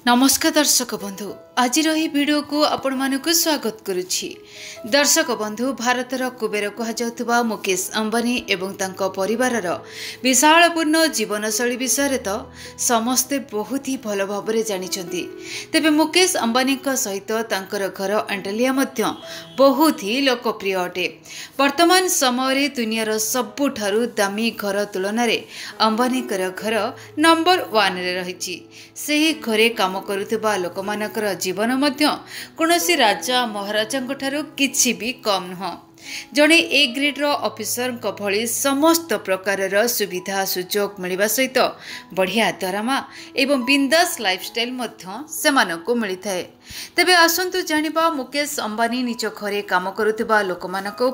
नमस्कार दर्शक बंधु आज वीडियो को आपण मानक स्वागत करुछि। दर्शक बंधु भारतर कुबेर कहुवा मुकेश अंबानी एवं तांको परिवारर विशालपूर्ण जीवनशैली विषय तो समस्ते बहुत ही भल भाव जानिछंती। तेबे मुकेश अंबानी सहित तांकर घर एंटलिया मध्य बहुत ही लोकप्रिय अटे। वर्तमान समय दुनियार सबुठारु दामी घर तुलन में अंबानी घर नंबर 1 रे रहिछि। सेही घरे काम करुवा लोकमानकर जीवन मध्य कौनसी राजा महाराजा ठारू किछि भी कम नुह। जड़े ए ग्रेड ऑफिसर भली समस्त प्रकार सुविधा सुजोग मिलवा सहित बढ़िया दरमा एवं बिंदास लाइफस्टाइल से मिलता है। तेबे आसंतु जानिबा मुकेश अंबानी निज घरे काम करुवा लोक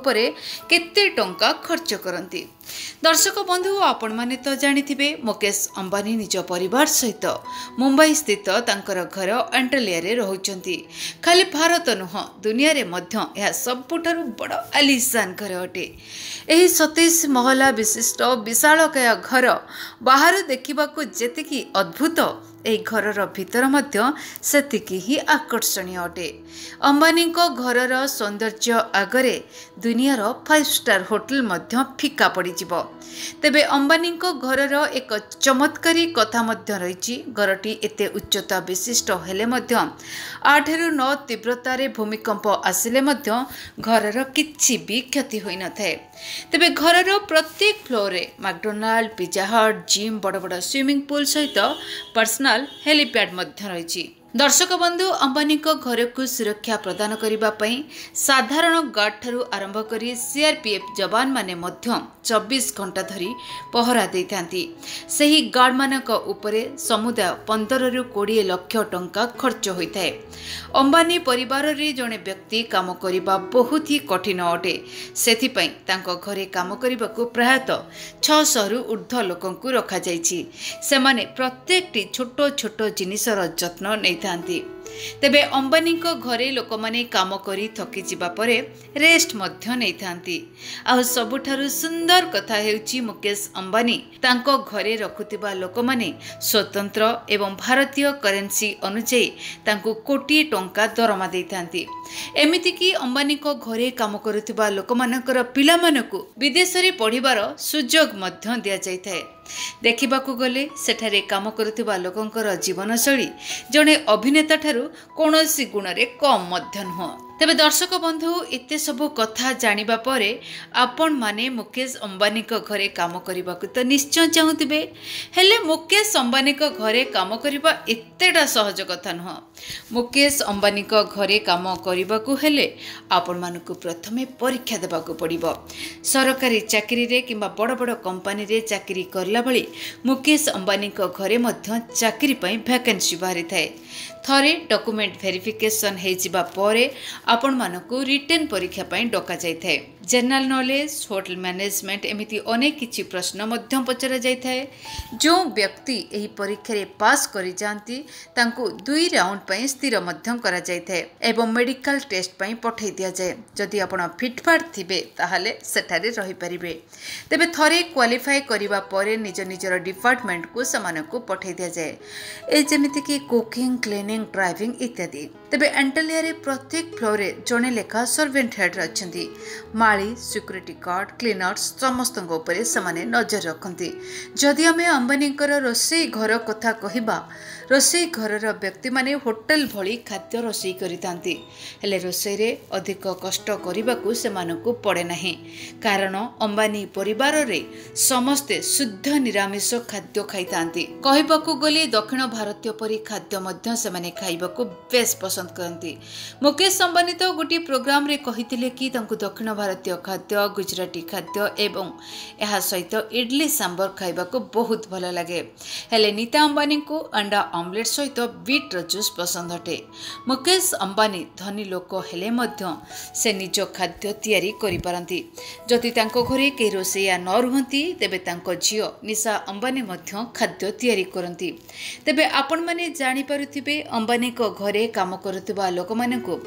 केते टंका खर्च करती। दर्शक बंधु आपण माने तो जानिथिबे मुकेश अंबानी निज परिवार सहित मुंबई स्थित तांकर घर एंटलिया रे रहुचंती। खाली भारत नुह दुनिया रे मध्य यह सबुठारु बड़ आलिशान घर अटे। एही 27 महला विशिष्ट विशालकाय घर बाहर देखिबाकू जेतिकी अद्भुत एही घरर भीतर मध्य सेतिकी ही आकर्षणीय अटे। अंबानी घरर सौंदर्य आगरे दुनियार 5 स्टार होटल मध्य फीका पड़ जिवो। तेबे अंबानी घरर एक चमत्कारी कथा मध्य रही। घरटी एते उच्चता विशिष्ट हेले मध्य 8 ରୁ 9 तीव्रतार भूमिकंप आसिले मध्य घरर किछि भी क्षति होई न थाए। तेबे घरर प्रत्येक फ्लोर रे मैकडोनाल्ड, पिज्जा हट, जिम, बड़ बड़ स्विमिंग पूल सहित पर्सनल हेलीपैड मध्य रही। दर्शक बंधु अंबानी घर को सुरक्षा प्रदान करने साधारण गार्ड ठारू आरंभ करी सीआरपीएफ जवान माने मध्य 24 घंटा धरी पहरा देइथांती। सही गार्ड मानक उपरे समुदाय 15 ରୁ 20 लाख टंका खर्च होता है। अंबानी परिवार रे जड़े व्यक्ति काम करने बहुत ही कठिन अटे। सेथिपई तांको घरे काम करने को प्रायतः 600 ରୁ ऊर्ध्व लोकंकु रखा जाइछि। सेमाने प्रत्येकटी छोट छोट जिनिसर जत्न नै थांती। तेबे अंबानी घरे लोक माने काम करी थकी जिबा परे रेस्ट मध्य नै थांती। आ सबुठारु सुंदर कथा हेउची मुकेश अंबानी तांको घरे रखुतिबा लोक माने स्वतंत्र एवं भारतीय करेंसी अनुसार तांको कोटी टंका दरमा दै थांती। एमिति कि अंबानी घरे काम करुतिबा लोक मानकर पिला मानकु विदेश रे पढ़िबार सुजोग मध्य दिया जाय थाए। देखिबाकू गले सेठारे काम करुतिबा लोकंकर जीवनशैली जड़े अभिनेता ठारू कौनसी गुण रे कम मध्य नुह। तेबे दर्शक बंधु एते सबु कथा जानिबा परे आपण माने मुकेश अंबानी घरे काम करने को तो निश्चय चाहूथिबे। हेले मुकेश अंबानी घरे काम करबा एतेटा सहज कथा नुह। मुकेश अंबानी घरे काम करने को हेले आपण मानकु प्रथमे परीक्षा देबाकू पड़िबो। सरकारी चाकरी रे किंबा बड़ बड़ कंपनी रे चाकरी करला भली मुकेश अंबानी घरे मध्य चाकरी पई वैकेंसी बाहरी थाए। थरे डॉक्यूमेंट वेरिफिकेशन हे जिबा परे आपण मानकु रिटन परीक्षा पई डका जाय थाए। जनरल नॉलेज, होटल मैनेजमेंट एमिति अनेक किछि प्रश्न मध्य पचरा जाय थाए। जो व्यक्ति एही परीक्षा रे पास करि जानती तांको 2 राउंड पई स्थिर मध्य करा जाय थाए एवं मेडिकल टेस्ट पई पठै दिया जाय। जदि आपण फिटफाट थिबे ताहाले सेठारे रहि परिबे। तेबे थरे क्वालिफाई करिबा परे निज निजर डिपार्टमेंट को समानकु पठै दिया जाय। ए जेमिति कि कुकिंग, क्लीनिंग, ड्राइविंग इत्यादि। तेबे एंटलिया रे प्रत्येक फ्लोर रे जणे लेखा सर्वेंट हेड रछंती। माली, सिक्यूरिटी गार्ड, क्लीनर्स समस्त उपरे समाने नजर रखती। जदि आमे अंबानी रोसई घर कथा कहिबा रोसई घरर व्यक्ति माने होटल भली खाद्य रोसई करितांती। हेले रोसई रे अधिक कष्ट करिबाकू सेमानकू पड़े नाही। कारण अंबानी परिवार रे समस्ते शुद्ध निरामिष खाद्य खाइतांती। कहिबाकू गली दक्षिण भारतीय परि खाद्य मध्य सेमाने खाइबाकू बेस पसंद करती। मुकेश अंबानी तो गोटी प्रोग्राम रे कहितिले कि तांकू दक्षिण भारतीय खाद्य, गुजराती खाद्य एवं यह सहित इडली सांबर खाइबाकू बहुत भल लगे। हेले नीता अंबानी को अंडा ऑमलेट सहित बीट जूस पसंद अटे। मुकेश अंबानी धनी लोक हेले मध्य से निज खाद्य तैयारी करि पारंती। जदि तांको घरे के रोसैया न रुहंती तेबे तांको झियो निशा अंबानी मध्य खाद्य तैयारी करंती। तेबे आपण माने जानि पारुथिबे अंबानी को घरे काम करुथिबा लोक मानकु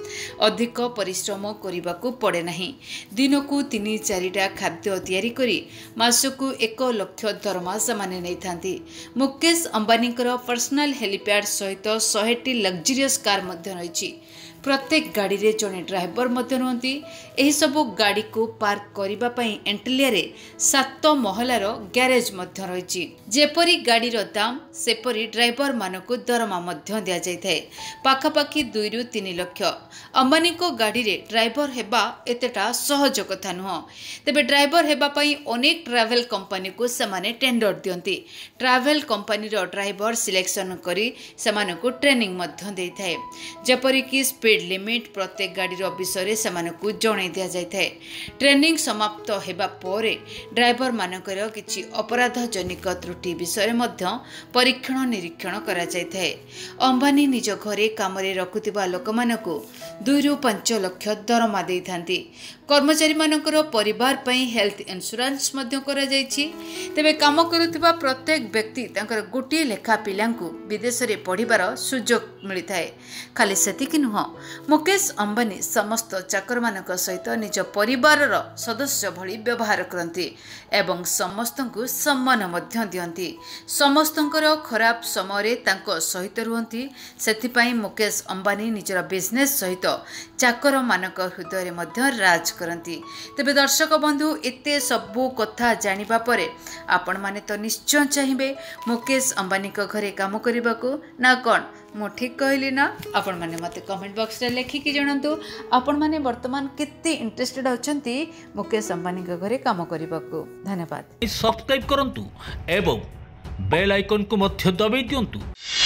अधिक परिश्रम करने पड़े नहीं। दिन को 3-4टा खाद्य तैयारी करी मासकू 1 लाख दरमा सेमाने नहीं थांती। मुकेश अंबानी पर्सनल हेलीपैड सहित 100टी लग्जरियस कार मध्य रही। प्रत्येक गाड़ी रे जड़े ड्राइवर मध्य रुहंती। एही सबु गाड़ी को पार्क करिबा पई एंटलिया रे 7 महलार गैरेज मध्य रही। जेपरी गाड़ी रो दाम सेपरी ड्राइवर मानकु दरमा मध्य दिया जाय थाए। पाखापाखि 2-3 लाख। अंबानी को गाड़ी रे ड्राइवर हेबा एतेटा सहज कथा नुह। तेबे ड्राइवर हेबा पई अनेक ट्रैवल कंपनी को समाने टेंडर दियंती। ट्रैवल कंपनी रो ड्राइवर सिलेक्शन करी समानकु ट्रेनिंग मध्य देई थाए। जेपरी कि स्पीड लिमिट प्रत्येक गाड़ीर विषय से जन दि जाए। ट्रेनिंग समाप्त होगा पर ड्राइवर मानकर किछि अपराध जनिक त्रुटि विषय परीक्षण निरीक्षण करा जाए। अंबानी निज घरे काम रखुथिबा लोक मानकु 2-5 लाख दरमा देई थांती। कर्मचारी मानकर परिवार पई हेल्थ इंश्योरेंस करा जायछि। तेबे काम करुथिबा प्रत्येक व्यक्ति तांकर गोटे लेखा पिलांकु विदेश रे पढ़िबार सुजोग मिलिथाए। खाली सेतिक नुह, मुकेश अंबानी समस्त चाकर मानक सहित निज परिवार सदस्य भली व्यवहार करती एवं समस्त को सम्मान मध्य दियंती। समस्तंकर खराब समय तांको सहित रुहंती। सेथिपाई मुकेश अंबानी निजर बिजनेस सहित चाकर मानक हृदय मध्य राज करती। तेबे दर्शक बंधु, एते सबु कथा जानिबा परे आपण माने तो निश्चय चाहिए मुकेश अंबानी को घरे काम करने को ना कौन मु ठीक कहली ना? आपण माने मते कमेंट बॉक्स रे लिखिकी जणांतु आपण माने वर्तमान केते इंटरेस्टेड अछंती मुकेश अंबानी के घरे काम करने को। धन्यवाद। सब्सक्राइब करंतु एवं बेल आइकन को मध्य दबाई दियंतु।